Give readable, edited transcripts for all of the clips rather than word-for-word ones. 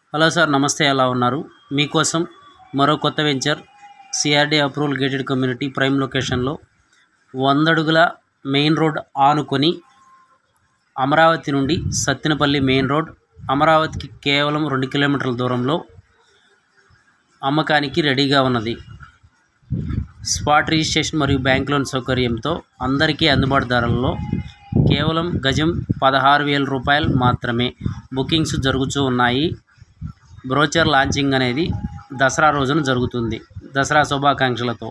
Hello sir, నమస్తే. ఎలా ఉన్నారు? మీకోసం మరో కొత్త venture CRD approval gated community prime లొకేషన్లో 100 అడుగుల మెయిన్ రోడ్ ఆనుకొని అమరావతి నుండి సత్తెనపల్లి మెయిన్ రోడ్, అమరావతికి కేవలం 2 కిలోమీటర్ల దూరంలో అమ్మకానికి రెడీగా ఉన్నది. స్పాట్ రిజిస్ట్రేషన్ మరియు బ్యాంక్ లోన్ సౌకర్యంతో అందరికీ అందుబాటు ధరలలో కేవలం గజం 16,000 రూపాయలు మాత్రమే బుకింగ్స్ జరుగుతూ ఉన్నాయి. బ్రోచర్ లాంచింగ్ అనేది దసరా రోజున జరుగుతుంది. దసరా శుభాకాంక్షలతో.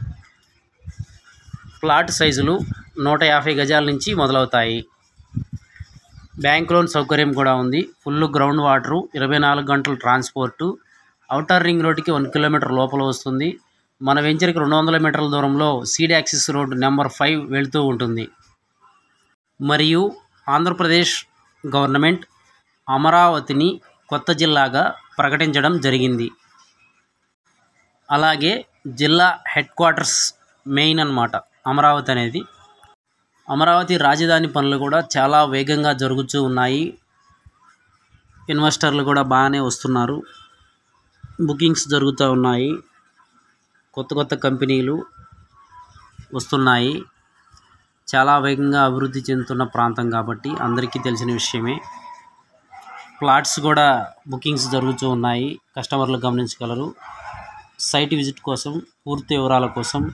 ప్లాట్ సైజులు 150 గజాల నుంచి మొదలవుతాయి. బ్యాంక్ లోన్ సౌకర్యం కూడా ఉంది. ఫుల్ గ్రౌండ్ వాటరు, 24 గంటలు ట్రాన్స్పోర్టు, ఔటర్ రింగ్ రోడ్డుకి 1 కిలోమీటర్ లోపల వస్తుంది. మన వెంచర్కి 200 మీటర్ల దూరంలో సీడ్ యాక్సిస్ రోడ్ నెంబర్ 5 వెళుతూ ఉంటుంది. మరియు ఆంధ్రప్రదేశ్ గవర్నమెంట్ అమరావతిని కొత్త జిల్లాగా ప్రకటించడం జరిగింది. అలాగే జిల్లా హెడ్ క్వార్టర్స్ మెయిన్ అన్నమాట అమరావతి అనేది. అమరావతి రాజధాని పనులు కూడా చాలా వేగంగా జరుగుతూ ఉన్నాయి. ఇన్వెస్టర్లు కూడా బాగానే వస్తున్నారు. బుకింగ్స్ జరుగుతూ ఉన్నాయి. కొత్త కంపెనీలు వస్తున్నాయి. చాలా వేగంగా అభివృద్ధి చెందుతున్న ప్రాంతం కాబట్టి అందరికీ తెలిసిన విషయమే. ప్లాట్స్ కూడా బుకింగ్స్ జరుగుతూ ఉన్నాయి. కస్టమర్లు గమనించగలరు. సైట్ విజిట్ కోసం, పూర్తి వివరాల కోసం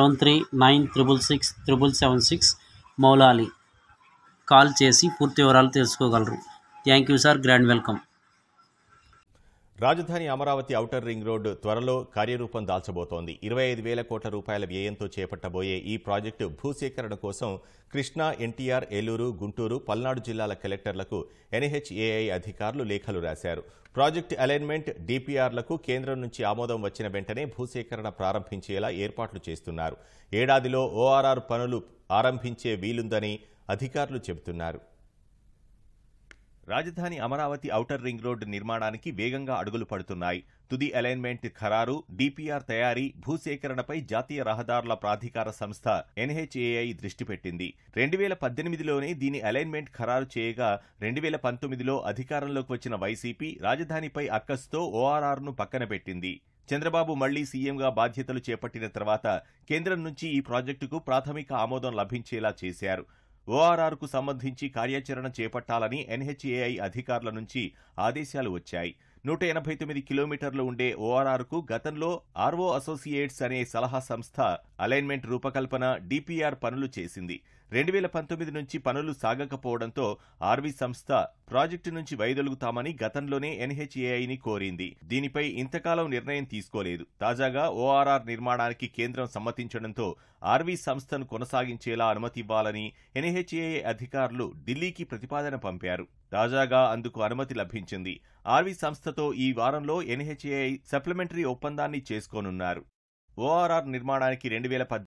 7396667776 మౌలాలి కాల్ చేసి పూర్తి వివరాలు తెలుసుకోగలరు. Thank you sir. Grand welcome. రాజధాని అమరావతి ఔటర్ రింగ్ రోడ్డు త్వరలో కార్యరూపం దాల్చబోతోంది. 25,000 కోట్ల రూపాయల వ్యయంతో చేపట్టబోయే ఈ ప్రాజెక్టు భూసేకరణ కోసం కృష్ణా, ఎన్టీఆర్, ఏలూరు, గుంటూరు, పల్నాడు జిల్లాల కలెక్టర్లకు ఎన్హెచ్ఏఐ అధికారులు లేఖలు రాశారు. ప్రాజెక్టు అలైన్మెంట్, డిపిఆర్లకు కేంద్రం నుంచి ఆమోదం వచ్చిన వెంటనే భూసేకరణ ప్రారంభించేలా ఏర్పాట్లు చేస్తున్నారు. ఏడాదిలో ఓఆర్ఆర్ పనులు ఆరంభించే వీలుందని అధికారులు చెబుతున్నారు. రాజధాని అమరావతి ఔటర్ రింగ్ రోడ్డు నిర్మాణానికి వేగంగా అడుగులు పడుతున్నాయి. తుది అలైన్మెంట్ ఖరారు, డిపిఆర్ తయారీ, భూసేకరణపై జాతీయ రహదారుల ప్రాధికార సంస్థ ఎన్హెచ్ఏఐ దృష్టి పెట్టింది. 2018లోనే దీని అలైన్మెంట్ ఖరారు చేయగా 2019లో అధికారంలోకి వచ్చిన వైసీపీ రాజధానిపై అక్కసుతో ఓఆర్ఆర్ను పక్కన పెట్టింది. చంద్రబాబు మళ్లీ సీఎంగా బాధ్యతలు చేపట్టిన తర్వాత కేంద్రం నుంచి ఈ ప్రాజెక్టుకు ప్రాథమిక ఆమోదం లభించేలా చేశారు. ఓఆర్ఆర్కు సంబంధించి కార్యాచరణ చేపట్టాలని ఎన్హెచ్ఏఐ అధికారుల నుంచి ఆదేశాలు వచ్చాయి. 189 కిలోమీటర్లు ఉండే ఓఆర్ఆర్కు గతంలో ఆర్వో అసోసియేట్స్ అనే సలహా సంస్థ అలైన్మెంట్ రూపకల్పన, డిపిఆర్ పనులు చేసింది. 2019 నుంచి పనులు సాగకపోవడంతో ఆర్వీ సంస్థ ప్రాజెక్టు నుంచి వైదొలుగుతామని గతంలోనే ఎన్హెచ్ఏఐని కోరింది. దీనిపై ఇంతకాలం నిర్ణయం తీసుకోలేదు. తాజాగా ఓఆర్ఆర్ నిర్మాణానికి కేంద్రం సమ్మతించడంతో ఆర్వీ సంస్థను కొనసాగించేలా అనుమతివ్వాలని ఎన్హెచ్ఏఐ అధికారులు ఢిల్లీకి ప్రతిపాదన పంపారు. తాజాగా అందుకు అనుమతి లభించింది. ఆర్వీ సంస్థతో ఈ వారంలో ఎన్హెచ్ఏఐ సప్లిమెంటరీ ఒప్పందాన్ని చేసుకోనున్నారు. ఓఆర్ఆర్ నిర్మాణానికి 2018